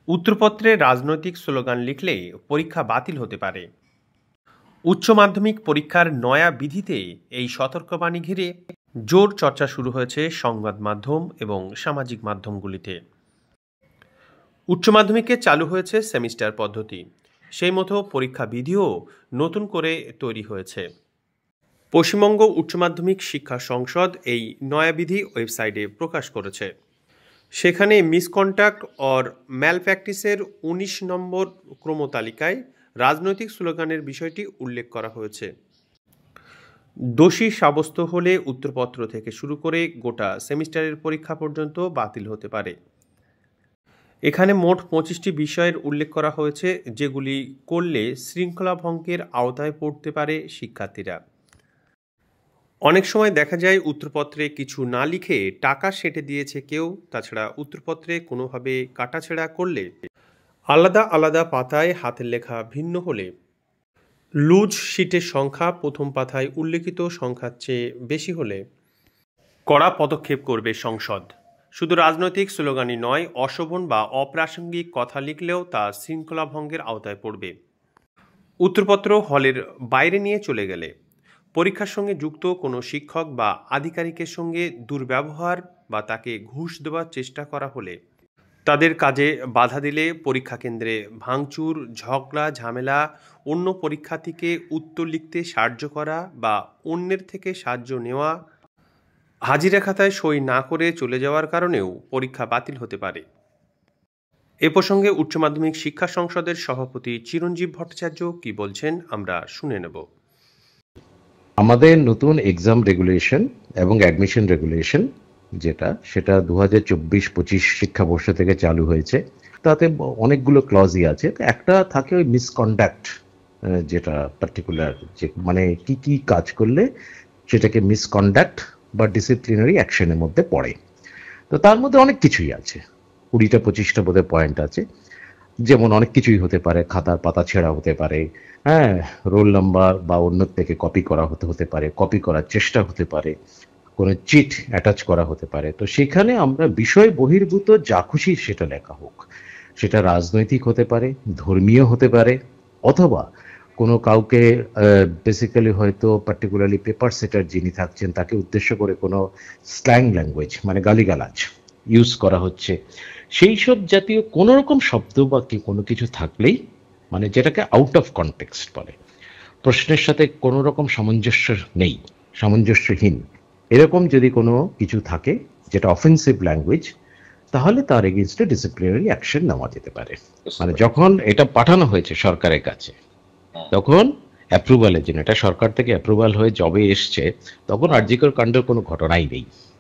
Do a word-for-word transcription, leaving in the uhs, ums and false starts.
উত্তরপত্রে রাজনৈতিক স্লোগান লিখলে পরীক্ষা বাতিল হতে পারে। উচ্চ মাধ্যমিক পরীক্ষার নয়া বিধিতে এই সতর্কবাণী ঘিরে জোর চর্চা শুরু হয়েছে সংবাদ মাধ্যম এবং সামাজিক মাধ্যমগুলিতে। উচ্চ মাধ্যমিকে চালু হয়েছে সেমিস্টার পদ্ধতি, সেই মতো পরীক্ষা বিধিও নতুন করে তৈরি হয়েছে। পশ্চিমবঙ্গ উচ্চ মাধ্যমিক শিক্ষা সংসদ এই নয়া বিধি ওয়েবসাইটে প্রকাশ করেছে। সেখানে মিসকন্ডাক্ট অর ম্যালপ্র্যাকটিসের উনিশ নম্বর ক্রমতালিকায় রাজনৈতিক স্লোগানের বিষয়টি উল্লেখ করা হয়েছে। দোষী সাব্যস্ত হলে উত্তরপত্র থেকে শুরু করে গোটা সেমিস্টারের পরীক্ষা পর্যন্ত বাতিল হতে পারে। এখানে মোট পঁচিশটি বিষয়ের উল্লেখ করা হয়েছে, যেগুলি করলে শৃঙ্খলা ভঙ্গের আওতায় পড়তে পারে শিক্ষার্থীরা। অনেক সময় দেখা যায় উত্তরপত্রে কিছু না লিখে টাকা সেঁটে দিয়েছে কেউ। তাছাড়া উত্তরপত্রে কোনোভাবে কাটাছেঁড়া করলে, আলাদা আলাদা পাতায় হাতের লেখা ভিন্ন হলে, লুজ শিটের সংখ্যা প্রথম পাতায় উল্লেখিত সংখ্যার চেয়ে বেশি হলে কড়া পদক্ষেপ করবে সংসদ। শুধু রাজনৈতিক স্লোগানই নয়, অশোভন বা অপ্রাসঙ্গিক কথা লিখলেও তা শৃঙ্খলা ভঙ্গের আওতায় পড়বে। উত্তরপত্র হলের বাইরে নিয়ে চলে গেলে, পরীক্ষার সঙ্গে যুক্ত কোনো শিক্ষক বা আধিকারিকের সঙ্গে দুর্ব্যবহার বা তাকে ঘুষ দেওয়ার চেষ্টা করা হলে, তাদের কাজে বাধা দিলে, পরীক্ষা কেন্দ্রে ভাঙচুর, ঝগড়া ঝামেলা, অন্য পরীক্ষার্থীকে উত্তর লিখতে সাহায্য করা বা অন্যের থেকে সাহায্য নেওয়া, হাজিরা খাতায় সই না করে চলে যাওয়ার কারণেও পরীক্ষা বাতিল হতে পারে। এ প্রসঙ্গে উচ্চ মাধ্যমিক শিক্ষা সংসদের সভাপতি চিরঞ্জীব ভট্টাচার্য কি বলছেন আমরা শুনে নেব। আমাদের নতুন এক্সাম রেগুলেশন এবং অ্যাডমিশন রেগুলেশন যেটা সেটা দু হাজার চব্বিশ পঁচিশ শিক্ষাবর্ষ থেকে চালু হয়েছে। তাতে অনেকগুলো ক্লজই আছে। একটা থাকে ওই মিসকন্ডাক্ট, যেটা পার্টিকুলার যে মানে কি কি কাজ করলে সেটাকে মিসকন্ডাক্ট বা ডিসিপ্লিনারি অ্যাকশনের মধ্যে পড়ে। তো তার মধ্যে অনেক কিছুই আছে, কুড়িটা পঁচিশটা বোধহয় পয়েন্ট আছে। যেমন অনেক কিছুই হতে পারে, খাতার পাতা ছেঁড়া হতে পারে, হ্যাঁ, রোল নাম্বার বা অন্য থেকে কপি করা হতে হতে পারে, কপি করার চেষ্টা হতে পারে, কোনো চিট অ্যাটাচ করা হতে পারে। তো সেখানে আমরা বিষয় বহির্ভূত যা খুশি সেটা লেখা হোক, সেটা রাজনৈতিক হতে পারে, ধর্মীয় হতে পারে, অথবা কোনো কাউকে বেসিক্যালি হয়তো পার্টিকুলারলি পেপার সেটার যিনি থাকছেন তাকে উদ্দেশ্য করে কোনো স্ল্যাং ল্যাঙ্গুয়েজ মানে গালিগালাজ ইউজ করা হচ্ছে, সেই সব জাতীয় কোনো রকম শব্দ বা কি কোনো কিছু থাকলেই, মানে যেটাকে আউট অফ কনটেক্সট বলে, প্রশ্নের সাথে কোনো রকম সামঞ্জস্য নেই, সামঞ্জস্যহীন, এরকম যদি কোনো কিছু থাকে যেটা অফেন্সিভ ল্যাঙ্গুয়েজ, তাহলে তার এগেইনস্টে ডিসিপ্লিনারি অ্যাকশন নেওয়া যেতে পারে। মানে যখন এটা পাঠানো হয়েছে সরকারের কাছে, তখন অ্যাপ্রুভালের জন্য, এটা সরকার থেকে অ্যাপ্রুভাল হয়ে জবে এসছে, তখন আরজিকর কাণ্ডের কোনো ঘটনাই নেই।